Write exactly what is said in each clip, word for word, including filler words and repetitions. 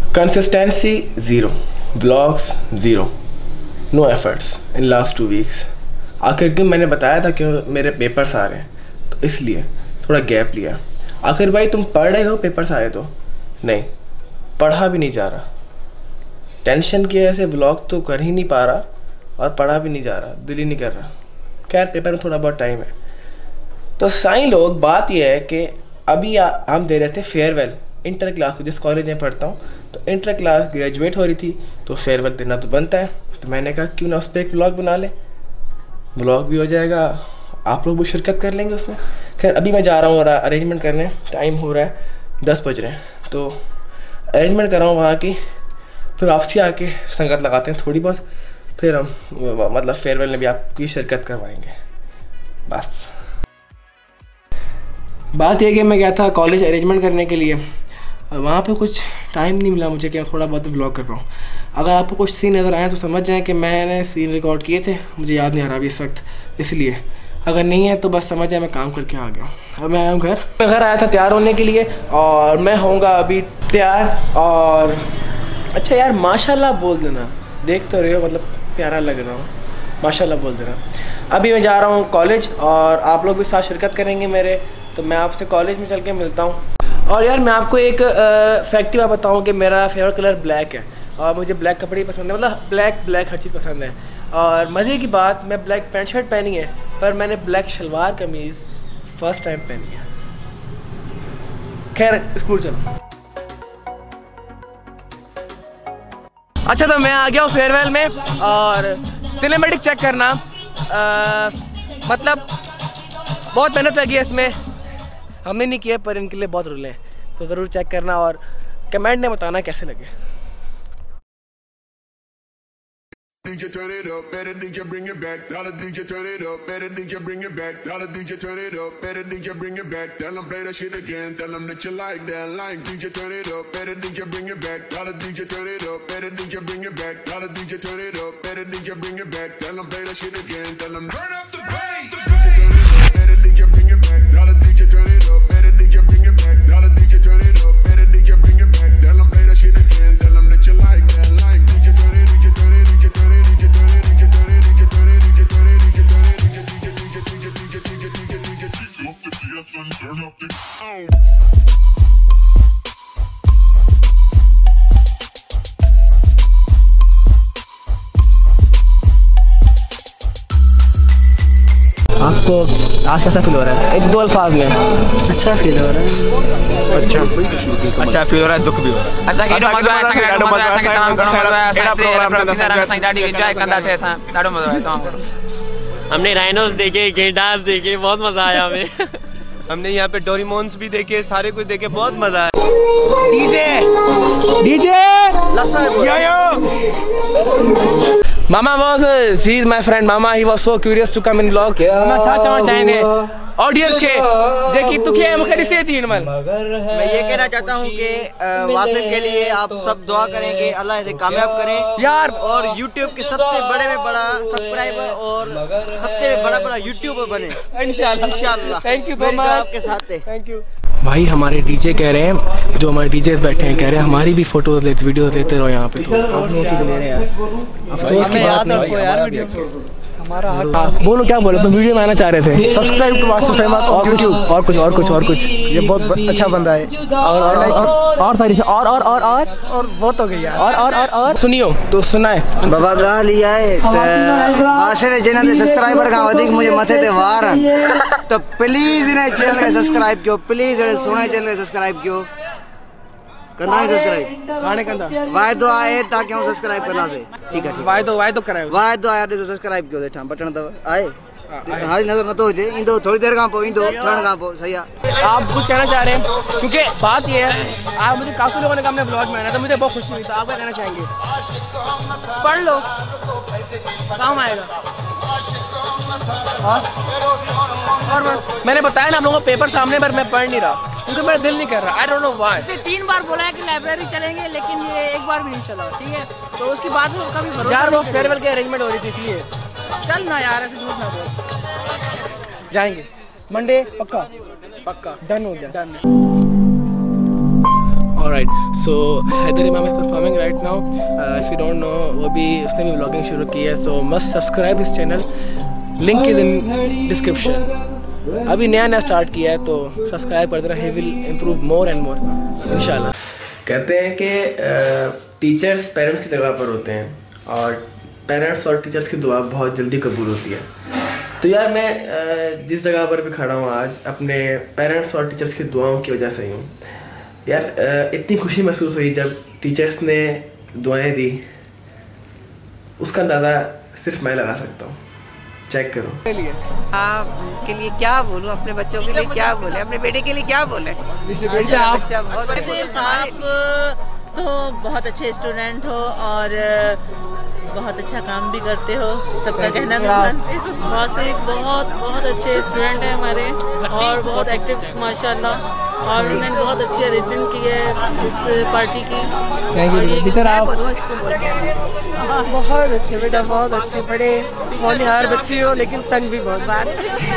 Consistency zero, blogs zero, no efforts in last two weeks. आखिर क्यों मैंने बताया था कि मेरे पेपर्स आ रहे हैं, तो इसलिए थोड़ा गैप लिया। आखिर भाई तुम पढ़ रहे हो, पेपर्स आए तो नहीं, पढ़ा भी नहीं जा रहा। टेंशन की वजह से ब्लॉग तो कर ही नहीं पा रहा और पढ़ा भी नहीं जा रहा, दिल ही नहीं कर रहा। खैर पेपर में थोड़ा बहुत टाइम है। तो साईं लोग, बात यह है कि अभी आ, हम दे रहे थे फेयरवेल इंटर क्लास को, जिस कॉलेज में पढ़ता हूँ। तो इंटर क्लास ग्रेजुएट हो रही थी, तो फेयरवेल देना तो बनता है। तो मैंने कहा क्यों ना उस पर एक व्लॉग बना ले, व्लॉग भी हो जाएगा, आप लोग भी शिरकत कर लेंगे उसमें। खैर अभी मैं जा रहा हूँ अरेंजमेंट करने, टाइम हो रहा है दस बज रहे हैं, तो अरेंजमेंट कर रहा हूँ वहाँ की। फिर वापसी आके संगत लगाते हैं थोड़ी बहुत, फिर हम मतलब फेयरवेल में भी आपकी शिरकत करवाएंगे। बस बात यह कि मैं गया था कॉलेज अरेंजमेंट करने के लिए, वहाँ पे कुछ टाइम नहीं मिला मुझे कि मैं थोड़ा बहुत व्लॉग कर रहा हूँ। अगर आपको कुछ सीन नज़र आए तो समझ जाएं कि मैंने सीन रिकॉर्ड किए थे, मुझे याद नहीं आ रहा अभी इस वक्त, इसलिए। अगर नहीं है तो बस समझ जाए मैं काम करके आ गया हूँ। अब मैं आया हूँ घर, मैं घर आया था तैयार होने के लिए और मैं होऊंगा अभी तैयार। और अच्छा यार माशाल्लाह बोल देना, देख तो रहे हो मतलब प्यारा लग रहा हूँ, माशाल्लाह बोल देना। अभी मैं जा रहा हूँ कॉलेज और आप लोग भी साथ शिरकत करेंगे मेरे, तो मैं आपसे कॉलेज में चल के मिलता हूँ। और यार मैं आपको एक फैक्ट बात बताऊँ कि मेरा फेवरेट कलर ब्लैक है और मुझे ब्लैक कपड़े पसंद है, मतलब ब्लैक ब्लैक हर चीज़ पसंद है। और मज़े की बात, मैं ब्लैक पैंट शर्ट पहनी है, पर मैंने ब्लैक शलवार कमीज़ फर्स्ट टाइम पहनी है। खैर स्कूल चलो। अच्छा तो मैं आ गया हूँ फेयरवेल में और सिनेमैटिक चेक करना, आ, मतलब बहुत मेहनत लगी है इसमें, हमने नहीं किया पर इनके लिए बहुत रूल हैं, तो ज़रूर चेक करना और कमेंट में बताना कैसे लगे। D J turn it up, better D J bring it back. Tell the D J turn it up, better D J bring it back. Tell the D J turn it up, better D J bring it back. Tell them play that shit again. Tell them that you like that line. D J turn it up, better D J bring it back. Tell the D J turn it up, better D J bring it back. Tell the D J turn it up, better D J bring it back. Tell them play that shit again. Tell them turn up the bass. D J turn it up, better D J bring it back. Tell the D J turn it up, better D J bring it back. Tell the D J turn it up, better D J bring it back. Tell them play that shit again. Tell them that you like that line. D J turn it, D J turn it, D J turn it, D J turn it. Turn up the oh. आपको आज कैसा feel हो रहा है? एक दो अल्फाज में। अच्छा फील हो रहा है। अच्छा अच्छा फील हो रहा है, दुख भी हो रहा है। हमने राइनोस देखे, गेंडास देखे, बहुत मजा आया हमें। हमने यहाँ पे डोरेमोन्स भी देखे, सारे कुछ देखे, बहुत मजा आया। डीजे डीजे मामा was she is my friend मामा, he was so curious to come in vlog। हम अच्छा अच्छा चाहेंगे ऑडियंस के देखिए तू क्या मुझे दिसे तीन मन। मैं ये कहना चाहता हूँ कि वासिफ के लिए आप सब दुआ करेंगे, अल्लाह इसे कामयाब करें यार, और YouTube के सबसे बड़े में बड़ा सब्सक्राइबर और सबसे बड़ा बड़ा यूट्यूबर बने इंशाल्लाह इंशाल्लाह। थैंक यू सो मच, आपके साथ है। थैंक यू भाई। हमारे डीजे कह रहे हैं, जो हमारे डीजेस बैठे हैं, कह रहे हैं हमारी भी फोटोज लेते वीडियोस लेते रहो यहाँ पे। तो आप लोग की ले रहे हैं यार, अफसोस की बात नहीं यार, वीडियो हमारा हक। बोलो क्या बोलो, तो वीडियो में आना चाह रहे थे। सब्सक्राइब टू वासिफ अहमद और कुछ और कुछ और कुछ और कुछ ये बहुत अच्छा बंदा है। और और और और सारी और और और और और बहुत हो गई यार। और और और और सुनियो तो सुनाए बाबा गा लिया है वासिफ चैनल के सब्सक्राइबर का अधिक मुझे मथे ते वार, तो प्लीज इन्हें चैनल के सब्सक्राइब करो, प्लीज इन्हें सोना चैनल के सब्सक्राइब करो, कंदा सब्सक्राइब गाने कंदा वायदो आए ताकि हम सब्सक्राइब करना से। ठीक है, वायदो वायदो करायो, वायदो आया तो सब्सक्राइब क्यों देठा बटन दबा आए हाल नजर न तो हो जाए इंदो थोड़ी देर का पो इंदो थरण का पो सही है। आप कुछ कहना चाह रहे हैं? क्योंकि बात ये है, आप मुझे काफी लोगों ने कहा हमने ब्लॉग में आना, तो मुझे बहुत खुशी हुई। तो आप क्या कहना चाहेंगे? पढ़ लो काम आएगा। और, और बस मैंने बताया ना आप लोगों को पेपर सामने, पर मैं पढ़ नहीं रहा क्योंकि मेरा दिल नहीं कर रहा। I don't know why. इसने तीन बार बोला है कि लाइब्रेरी चलेंगे, लेकिन ये एक बार भी नहीं चला। ठीक है, तो उसकी बात में कभी भरोसा यार, वो फेयरवेल की अरेंजमेंट हो रही थी इसलिए। चल ना यार, ऐसे झूठ ना बोल। जाएंगे मंडे पक्का पक्का, डन हो गया done. Alright, so Haider Imam is performing right now. If you don't know, वो भी उसने भी व्लॉगिंग शुरू की है, so must subscribe his channel, link is in description. अभी नया नया स्टार्ट किया है तो सब्सक्राइब कर देना, he will improve more and more इंशाल्लाह। कहते हैं कि टीचर्स पेरेंट्स की जगह पर होते हैं और पेरेंट्स और टीचर्स की दुआ बहुत जल्दी कबूल होती है। तो यार मैं जिस जगह पर भी खड़ा हूँ आज अपने पेरेंट्स और टीचर्स की दुआओं की वजह से ही हूँ। यार इतनी खुशी महसूस हुई जब टीचर्स ने दुआएं दी, उसका अंदाज़ा सिर्फ मैं लगा सकता हूँ। चेक करो। आप के लिए क्या बोलूँ, अपने बच्चों के लिए क्या बोले, अपने बेटे के लिए क्या बोले। आप तो बहुत अच्छे स्टूडेंट हो और बहुत अच्छा काम भी करते हो, सबका कहना भी मानते हो। वासिफ बहुत बहुत अच्छे स्टूडेंट हैं हमारे और बहुत एक्टिव माशाल्लाह, और उन्होंने बहुत अच्छी अरेंजमेंट की है इस पार्टी की। Thank you teacher. आप बहुत अच्छे बेटा, बहुत अच्छे, बड़े होनहार बच्चे हो लेकिन तंग भी बहुत बार।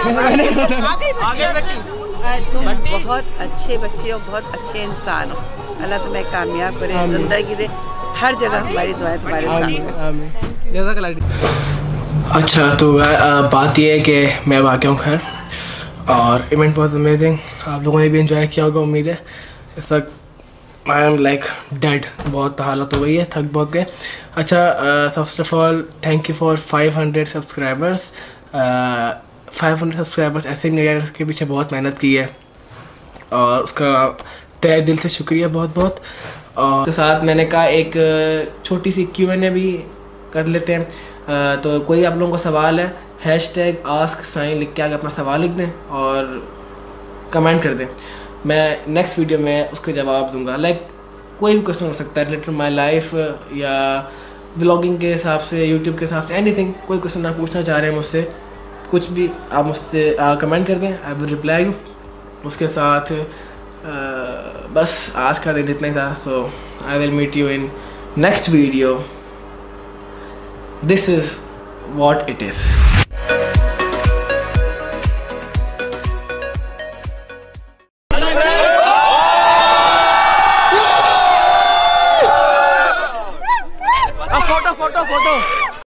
तुम बहुत अच्छे बच्चे हो, बहुत अच्छे इंसान हो। अल्लाह तुम्हें कामयाब करे, जिंदगी दे, हर जगह हमारी दुआएं तुम्हारे साथ। अच्छा तो आ, बात यह है कि मैं अब आ गया हूँ घर और इवेंट बहुत अमेजिंग, आप लोगों ने भी एंजॉय किया होगा उम्मीद है। इस वक्त आई एम लाइक डेड, बहुत हालत हो गई है, थक बहुत गए। अच्छा first of all thank you for five hundred subscribers. Five hundred subscribers ऐसे नहीं यार, उसके पीछे बहुत मेहनत की है और उसका तहे दिल से शुक्रिया बहुत बहुत। और तो साथ मैंने कहा एक छोटी सी क्यू एन ए भी कर लेते हैं। uh, तो कोई आप लोगों का सवाल है, हैश टैग आस्क साइन लिख के आगे अपना सवाल लिख दें और कमेंट कर दें, मैं नेक्स्ट वीडियो में उसके जवाब दूंगा। लाइक कोई भी क्वेश्चन हो सकता है रिलेटेड माई लाइफ या व्लॉगिंग के हिसाब से, यूट्यूब के हिसाब से, एनीथिंग। कोई क्वेश्चन आप पूछना चाह रहे हैं मुझसे, कुछ भी आप मुझसे कमेंट कर दें, आई विल रिप्लाई यू। उसके साथ uh, बस आज का दिन इतना ही था। So I will meet you in next video. This is what it is.